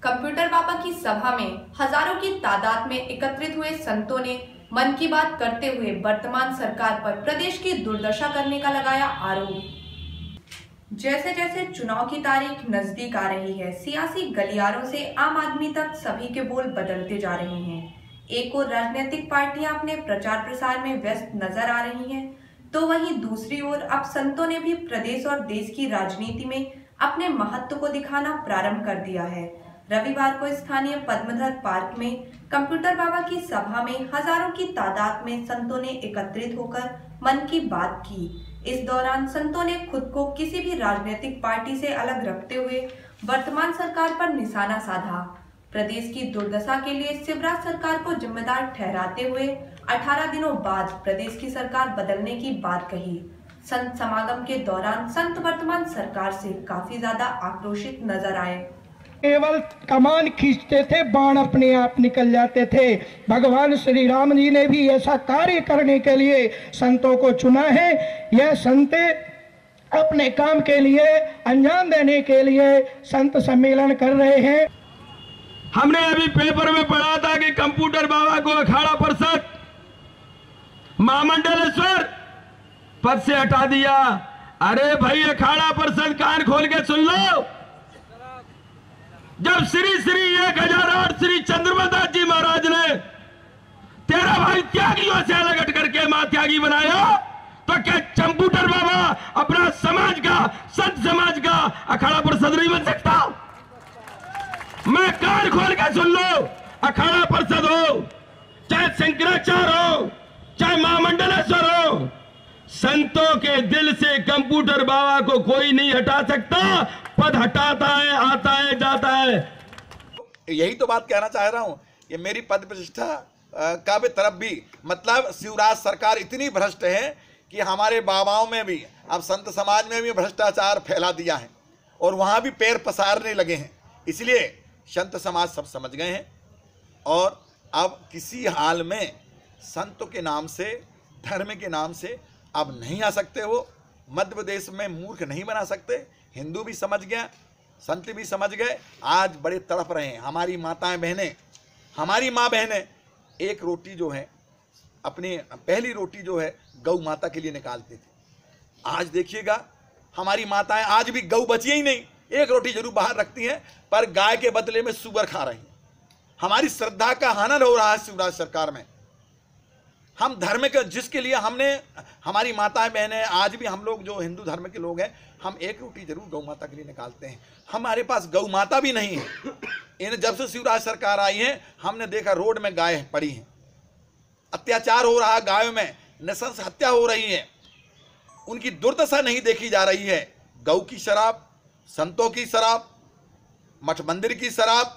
Computer Baba की सभा में हजारों की तादाद में एकत्रित हुए संतों ने मन की बात करते हुए वर्तमान सरकार पर प्रदेश की दुर्दशा करने का लगाया आरोप। जैसे जैसे चुनाव की तारीख नजदीक आ रही है, सियासी गलियारों से आम आदमी तक सभी के बोल बदलते जा रहे हैं। एक और राजनीतिक पार्टियां अपने प्रचार प्रसार में व्यस्त नजर आ रही हैं, तो वहीं दूसरी ओर अब संतों ने भी प्रदेश और देश की राजनीति में अपने महत्व को दिखाना प्रारंभ कर दिया है। रविवार को स्थानीय पद्मधर पार्क में कंप्यूटर बाबा की सभा में हजारों की तादाद में संतों ने एकत्रित होकर मन की बात की। इस दौरान संतों ने खुद को किसी भी राजनीतिक पार्टी से अलग रखते हुए वर्तमान सरकार पर निशाना साधा। प्रदेश की दुर्दशा के लिए शिवराज सरकार को जिम्मेदार ठहराते हुए 18 दिनों बाद प्रदेश की सरकार बदलने की बात कही। संत समागम के दौरान संत वर्तमान सरकार से काफी ज्यादा आक्रोशित नजर आए। केवल कमान खींचते थे, बाण अपने आप निकल जाते थे। भगवान श्री राम जी ने भी ऐसा कार्य करने के लिए संतों को चुना है। यह संत अपने काम के लिए अंजाम देने के लिए संत सम्मेलन कर रहे हैं। हमने अभी पेपर में पढ़ा था कि कंप्यूटर बाबा को अखाड़ा परिषद महामंडलेश्वर पद से हटा दिया। अरे भाई, अखाड़ा परिषद कान खोल के सुन लो। जब श्री श्री 1008 श्री चंद्रमदास जी महाराज ने तेरा भाई त्यागियों से अलग हट करके मां त्यागी बनाया, तो क्या कंप्यूटर बाबा अपना समाज का, संत समाज का अखाड़ा परिषद नहीं बन सकता? मैं कान खोल के सुन लो। अखाड़ा परिषद हो, चाहे शंकराचार्य हो, चाहे महामंडलेश्वर हो, संतों के दिल से कंप्यूटर बाबा को कोई नहीं हटा सकता। पद हटाता है, आता है, जाता है। यही तो बात कहना चाह रहा हूं। ये मेरी पद प्रतिष्ठा का भी तरफ भी, मतलब शिवराज सरकार इतनी भ्रष्ट है कि हमारे बाबाओं में भी, अब संत समाज में भी भ्रष्टाचार फैला दिया है और वहां भी पैर पसारने लगे हैं। इसलिए संत समाज सब समझ गए हैं और अब किसी हाल में संतों के नाम से, धर्म के नाम से अब नहीं आ सकते। वो मध्य प्रदेश में मूर्ख नहीं बना सकते। हिंदू भी समझ गया, संत भी समझ गए। आज बड़े तड़प रहे हैं हमारी माताएं बहनें, हमारी माँ बहनें एक रोटी जो है, अपनी पहली रोटी जो है गौ माता के लिए निकालते थे। आज देखिएगा हमारी माताएं आज भी गौ बची ही नहीं, एक रोटी जरूर बाहर रखती हैं, पर गाय के बदले में सुअर खा रही हैं। हमारी श्रद्धा का हनन हो रहा है शिवराज सरकार में। हम धर्म के, जिसके लिए हमने, हमारी माताएं बहनें, आज भी हम लोग जो हिंदू धर्म के लोग हैं, हम एक रोटी जरूर गौ माता के लिए निकालते हैं। हमारे पास गौ माता भी नहीं है। इन जब से शिवराज सरकार आई है, हमने देखा रोड में गाय पड़ी हैं, अत्याचार हो रहा है, गायों में नृशंस हत्या हो रही है, उनकी दुर्दशा नहीं देखी जा रही है। गौ की शराब, संतों की शराब, मठ मंदिर की शराब,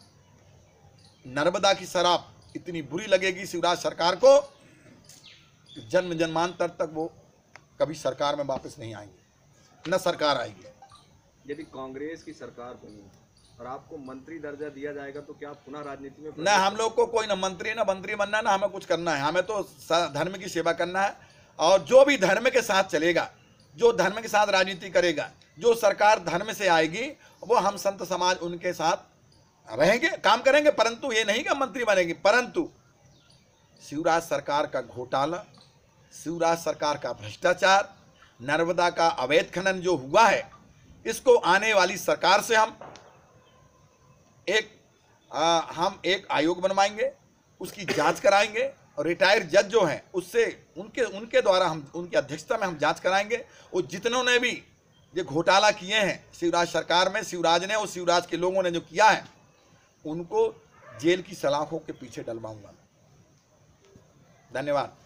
नर्मदा की शराब इतनी बुरी लगेगी शिवराज सरकार को, जन्म जन्मांतर तक वो कभी सरकार में वापस नहीं आएंगे, न सरकार आएगी। यदि कांग्रेस की सरकार बनी और आपको मंत्री दर्जा दिया जाएगा तो क्या आप पुनः राजनीति में? न हम लोग को कोई न मंत्री न मंत्री बनना है, ना हमें कुछ करना है। हमें तो धर्म की सेवा करना है और जो भी धर्म के साथ चलेगा, जो धर्म के साथ राजनीति करेगा, जो सरकार धर्म से आएगी, वो हम संत समाज उनके साथ रहेंगे, काम करेंगे। परंतु ये नहीं कि मंत्री बनेंगे, परंतु शिवराज सरकार का घोटाला, शिवराज सरकार का भ्रष्टाचार, नर्मदा का अवैध खनन जो हुआ है, इसको आने वाली सरकार से हम एक आयोग बनवाएंगे, उसकी जांच कराएंगे और रिटायर्ड जज जो हैं उससे उनके द्वारा हम, उनकी अध्यक्षता में हम जांच कराएंगे। और जितनों ने भी ये घोटाला किए हैं शिवराज सरकार में, शिवराज ने और शिवराज के लोगों ने जो किया है, उनको जेल की सलाखों के पीछे डलवाऊंगा। धन्यवाद।